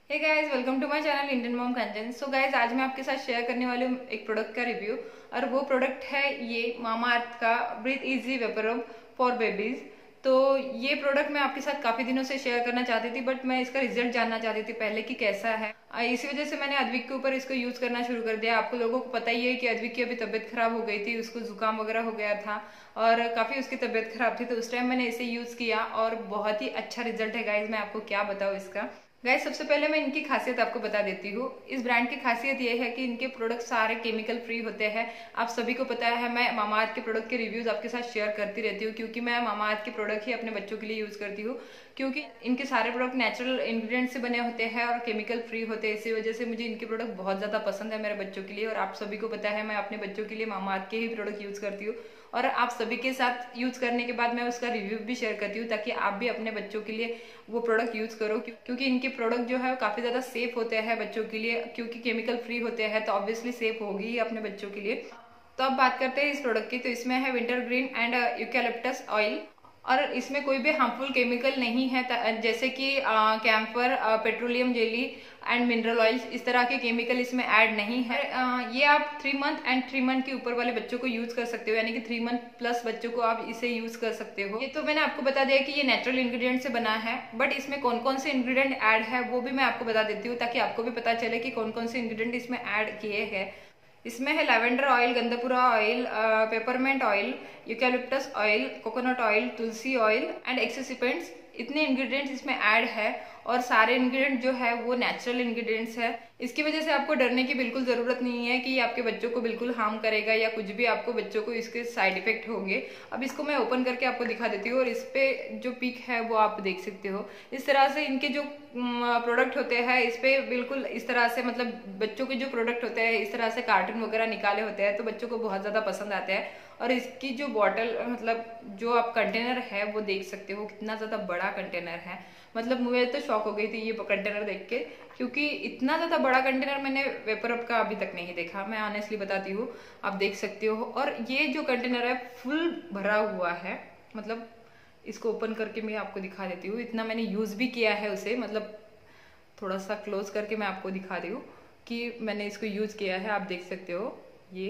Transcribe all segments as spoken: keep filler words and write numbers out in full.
Hey guys, welcome to my channel Indian mom content. So guys, आज मैं आपके साथ शेयर करने वाली हूँ एक प्रोडक्ट का रिव्यू। और वो प्रोडक्ट है ये मामाअर्थ का breathe easy vapour rub for babies. तो ये प्रोडक्ट मैं आपके साथ काफी दिनों से शेयर करना चाहती थी, बट मैं इसका रिजल्ट जानना चाहती थी पहले कि कैसा है। आ, इसी वजह से मैंने अद्विक के ऊपर इसको यूज करना शुरू कर दिया। आपको लोगों को पता ही है कि अद्विक की अभी तबीयत खराब हो गई थी, उसको जुकाम वगैरह हो गया था और काफी उसकी तबीयत खराब थी। तो उस टाइम मैंने इसे यूज किया और बहुत ही अच्छा रिजल्ट है गाइज। मैं आपको क्या बताऊँ इसका। गाइस, सबसे पहले मैं इनकी खासियत आपको बता देती हूँ। इस ब्रांड की खासियत ये है कि इनके प्रोडक्ट सारे केमिकल फ्री होते हैं। आप सभी को पता है, मैं मामाअर्थ के प्रोडक्ट के रिव्यूज आपके साथ शेयर करती रहती हूँ, क्योंकि मैं मामाअर्थ के प्रोडक्ट ही अपने बच्चों के लिए यूज करती हूँ। क्योंकि इनके सारे प्रोडक्ट नेचुरल इंग्रेडिएंट से बने होते हैं और केमिकल फ्री होते हैं। इसी वजह से मुझे इनके प्रोडक्ट बहुत ज्यादा पसंद है मेरे बच्चों के लिए। और आप सभी को पता है, मैं अपने बच्चों के लिए मामाअर्थ के ही प्रोडक्ट यूज करती हूँ। और आप सभी के साथ यूज करने के बाद मैं उसका रिव्यू भी शेयर करती हूँ, ताकि आप भी अपने बच्चों के लिए वो प्रोडक्ट यूज करो। क्योंकि इनके प्रोडक्ट जो है वो काफी ज्यादा सेफ होते हैं बच्चों के लिए, क्योंकि केमिकल फ्री होते हैं तो ऑब्वियसली सेफ होगी ही अपने बच्चों के लिए। तो अब बात करते हैं इस प्रोडक्ट की। तो इसमें है wintergreen and eucalyptus oil. और इसमें कोई भी हार्मफुल केमिकल नहीं है, जैसे कि camphor, petroleum jelly and mineral oils, इस तरह के केमिकल इसमें ऐड नहीं है। आ, ये आप three month and three month के ऊपर वाले बच्चों को यूज कर सकते हो, यानी कि थ्री मंथ प्लस बच्चों को आप इसे यूज कर सकते हो। ये तो मैंने आपको बता दिया कि ये नेचुरल इंग्रेडिएंट से बना है, बट इसमें कौन कौन से इंग्रेडिएंट ऐड है वो भी मैं आपको बता देती हूँ, ताकि आपको भी पता चले कि कौन कौन से इंग्रेडिएंट इसमें ऐड किए हैं। इसमें है लैवेंडर ऑयल, गंधपुरा oil, peppermint oil, eucalyptus oil, coconut oil, तुलसी ऑयल एंड एक्सेसिपेंट्स। इतने इंग्रेडिएंट्स इसमें ऐड है और सारे इंग्रेडिएंट जो है वो नेचुरल इंग्रेडिएंट्स है। इसकी वजह से आपको डरने की बिल्कुल जरूरत नहीं है कि ये आपके बच्चों को बिल्कुल हार्म करेगा या कुछ भी आपको बच्चों को इसके साइड इफेक्ट होंगे। अब इसको मैं ओपन करके आपको दिखा देती हूँ और इस पे जो पिक है वो आप देख सकते हो। इस तरह से इनके जो प्रोडक्ट होते हैं इस पे बिल्कुल इस तरह से, मतलब बच्चों के जो प्रोडक्ट होते हैं इस तरह से कार्टून वगैरह निकाले होते हैं, तो बच्चों को बहुत ज्यादा पसंद आते हैं। और इसकी जो बॉटल, मतलब जो आप कंटेनर है वो देख सकते हो कितना ज्यादा बड़ा कंटेनर है। मतलब मुझे तो शॉक हो गई थी ये कंटेनर देख के, क्योंकि इतना ज्यादा बड़ा कंटेनर मैंने वेपर अप का अभी तक नहीं देखा, मैं ऑनेस्टली बताती हूँ। आप देख सकते हो। और ये जो कंटेनर है फुल भरा हुआ है। मतलब इसको ओपन करके मैं आपको दिखा देती हूँ। इतना मैंने यूज भी किया है उसे, मतलब थोड़ा सा क्लोज करके मैं आपको दिखा रही हूँ कि मैंने इसको यूज किया है। आप देख सकते हो ये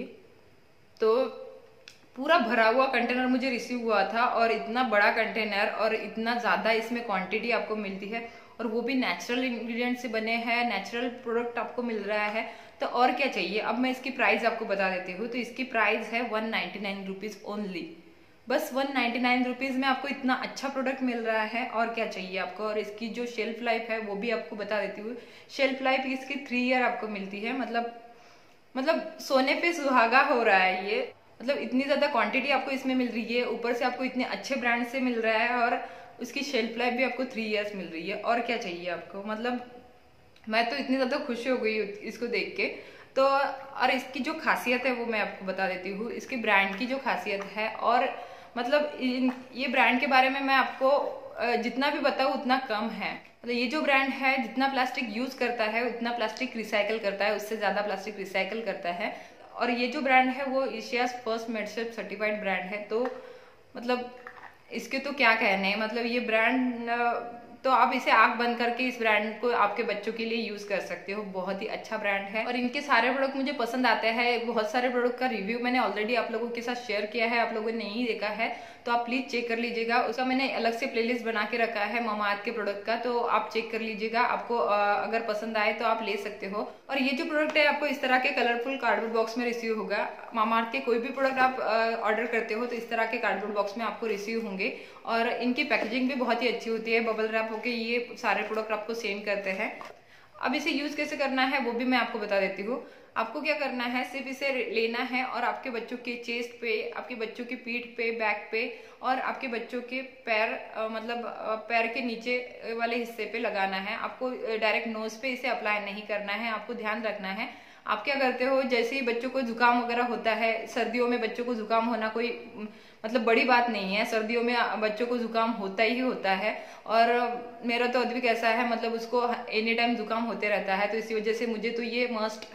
तो पूरा भरा हुआ कंटेनर मुझे रिसीव हुआ था। और इतना बड़ा कंटेनर और इतना ज्यादा इसमें क्वांटिटी आपको मिलती है, और वो भी नेचुरल इंग्रेडिएंट से बने हैं, नेचुरल प्रोडक्ट आपको मिल रहा है। तो और क्या चाहिए। अब मैं इसकी प्राइस आपको बता देती हूँ। तो इसकी प्राइस है one ninety nine rupees only. बस वन नाइनटी नाइन रुपीज में आपको इतना अच्छा प्रोडक्ट मिल रहा है, और क्या चाहिए आपको। और इसकी जो शेल्फ लाइफ है वो भी आपको बता देती हूँ। शेल्फ लाइफ इसकी थ्री ईयर आपको मिलती है। मतलब मतलब सोने पे सुहागा हो रहा है ये। मतलब इतनी ज्यादा क्वांटिटी आपको इसमें मिल रही है, ऊपर से आपको इतने अच्छे ब्रांड से मिल रहा है, और उसकी शेल्फ लाइफ भी आपको थ्री इयर्स मिल रही है। और क्या चाहिए आपको। मतलब मैं तो इतनी ज्यादा खुश हो गई इसको देख के। तो और इसकी जो खासियत है वो मैं आपको बता देती हूँ, इसकी ब्रांड की जो खासियत है। और मतलब इन ये ब्रांड के बारे में मैं आपको जितना भी बताऊँ उतना कम है। मतलब ये जो ब्रांड है जितना प्लास्टिक यूज करता है उतना प्लास्टिक रिसाइकल करता है, उससे ज्यादा प्लास्टिक रिसाइकल करता है। और ये जो ब्रांड है वो Asia's first MadeSafe certified brand है। तो मतलब इसके तो क्या कहने हैं। मतलब ये ब्रांड तो आप इसे आंख बंद करके इस ब्रांड को आपके बच्चों के लिए यूज कर सकते हो। बहुत ही अच्छा ब्रांड है और इनके सारे प्रोडक्ट मुझे पसंद आते हैं। बहुत सारे प्रोडक्ट का रिव्यू मैंने ऑलरेडी आप लोगों के साथ शेयर किया है, आप लोगों ने नहीं देखा है तो आप प्लीज चेक कर लीजिएगा। उसका मैंने अलग से प्लेलिस्ट बना के रखा है मामाअर्थ के प्रोडक्ट का, तो आप चेक कर लीजिएगा। आपको अगर पसंद आए तो आप ले सकते हो। और ये जो प्रोडक्ट है आपको इस तरह के कलरफुल कार्डबोर्ड बॉक्स में रिसीव होगा। मामाअर्थ के कोई भी प्रोडक्ट आप ऑर्डर करते हो तो इस तरह के कार्डबोर्ड बॉक्स में आपको रिसीव होंगे। और इनकी पैकेजिंग भी बहुत ही अच्छी होती है, बबल रैप होके ये सारे प्रोडक्ट आपको सेंड करते हैं। अब इसे यूज कैसे करना है वो भी मैं आपको बता देती हूँ। आपको क्या करना है, सिर्फ इसे लेना है और आपके बच्चों के चेस्ट पे, आपके बच्चों की पीठ पे, बैक पे और आपके बच्चों के पैर, मतलब पैर के नीचे वाले हिस्से पे लगाना है। आपको डायरेक्ट नोज पे इसे अप्लाई नहीं करना है। आपको ध्यान रखना है आप क्या करते हो, जैसे ही बच्चों को जुकाम वगैरह होता है, सर्दियों में बच्चों को जुकाम होना कोई मतलब बड़ी बात नहीं है। सर्दियों में बच्चों को जुकाम होता ही होता है। और मेरा तो अद्विक ऐसा है, मतलब उसको एनी टाइम जुकाम होते रहता है, तो इसी वजह से मुझे तो ये मस्ट हैव है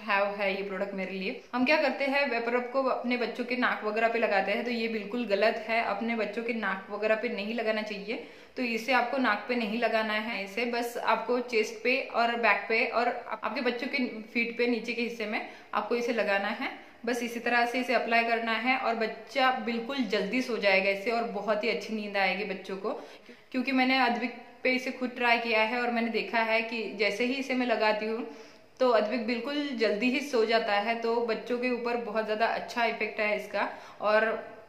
है ये प्रोडक्ट मेरे लिए। हम क्या करते हैं, वेपरब को अपने बच्चों के नाक वगैरह पे लगाते हैं, तो ये बिल्कुल गलत है। अपने बच्चों के नाक वगैरह पे नहीं लगाना चाहिए। तो इसे आपको नाक पे नहीं लगाना है, इसे बस आपको चेस्ट पे और बैक पे और आपके बच्चों के फीट पे नीचे के हिस्से में आपको इसे लगाना है। बस इसी तरह से इसे अप्लाई करना है और बच्चा बिल्कुल जल्दी सो जाएगा इससे, और बहुत ही अच्छी नींद आएगी बच्चों को। क्योंकि मैंने अद्विक पे इसे खुद ट्राई किया है और मैंने देखा है कि जैसे ही इसे मैं लगाती हूँ तो अद्विक बिल्कुल जल्दी ही सो जाता है। तो बच्चों के ऊपर बहुत ज़्यादा अच्छा इफेक्ट है इसका। और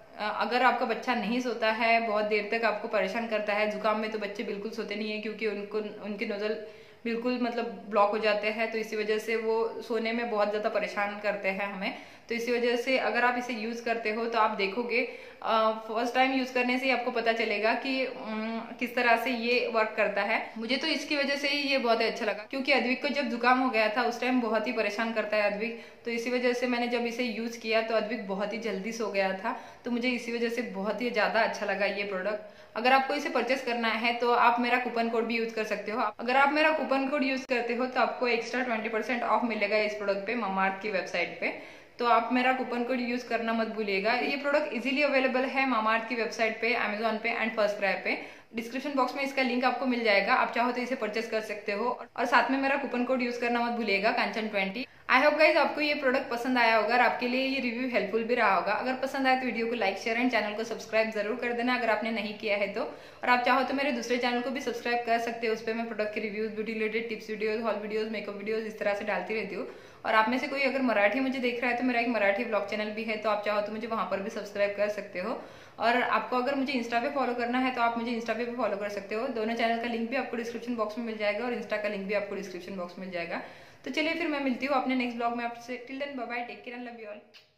अगर आपका बच्चा नहीं सोता है, बहुत देर तक आपको परेशान करता है, जुकाम में तो बच्चे बिल्कुल सोते नहीं है क्योंकि उनको उनके नोजल बिल्कुल मतलब ब्लॉक हो जाते हैं, तो इसी वजह से वो सोने में बहुत ज़्यादा परेशान करते हैं हमें। तो इसी वजह से अगर आप इसे यूज़ करते हो तो आप देखोगे फर्स्ट टाइम यूज़ करने से ही आपको पता चलेगा कि किस तरह से ये वर्क करता है। मुझे तो इसकी वजह से ही ये बहुत ही अच्छा लगा, क्योंकि अद्विक को जब जुकाम हो गया था उस टाइम बहुत ही परेशान करता है अद्विक। तो इसी वजह से मैंने जब इसे यूज़ किया तो अद्विक बहुत ही जल्दी सो गया था। तो मुझे इसी वजह से बहुत ही ज़्यादा अच्छा लगा ये प्रोडक्ट। अगर आपको इसे परचेस करना है तो आप मेरा कूपन कोड भी यूज कर सकते हो। अगर आप मेरा कूपन कोड यूज करते हो तो आपको एक्स्ट्रा ट्वेंटी परसेंट ऑफ मिलेगा इस प्रोडक्ट पे, मामाअर्थ की वेबसाइट पे। तो आप मेरा कूपन कोड यूज करना मत भूलिएगा। ये प्रोडक्ट इजीली अवेलेबल है मामाअर्थ की वेबसाइट पे, अमेजोन पे एंड फर्स्ट क्राई पे। डिस्क्रिप्शन बॉक्स में इसका लिंक आपको मिल जाएगा, आप चाहो तो इसे परचेस कर सकते हो। और साथ में मेरा कूपन कोड यूज करना मत भूलिएगा, Kanchan twenty. I hope guys आपको ये प्रोडक्ट पसंद आया होगा और आपके लिए ये रिव्यू हेल्पफुल भी रहा होगा। अगर पसंद आए तो वीडियो को लाइक शेयर एंड चैनल को सब्सक्राइब जरूर कर देना अगर आपने नहीं किया है तो। और आप चाहो तो मेरे दूसरे चैनल को भी सब्सक्राइब कर सकते हो, उस पर मैं प्रोडक्ट के reviews, beauty related tips videos, haul videos, makeup videos इस तरह से डालती रहती हूँ। और आप में से कोई अगर मराठी मुझे देख रहा है तो मेरा एक मराठी ब्लॉग चैनल भी है, तो आप चाहो तो मुझे वहां पर भी सब्सक्राइब कर सकते हो। और आपको अगर मुझे इंस्टा पे फॉलो करना है तो आप मुझे इंस्टा पे भी फॉलो कर सकते हो। दोनों चैनल का लिंक भी आपको डिस्क्रिप्शन बॉक्स में मिल जाएगा और इंस्टा का लिंक भी आपको डिस्क्रिप्शन बॉक्स में मिल जाएगा। तो चलिए फिर मैं मिलती हूँ अपने नेक्स्ट ब्लॉग में आपसे। Till then bye bye, take care and love you all.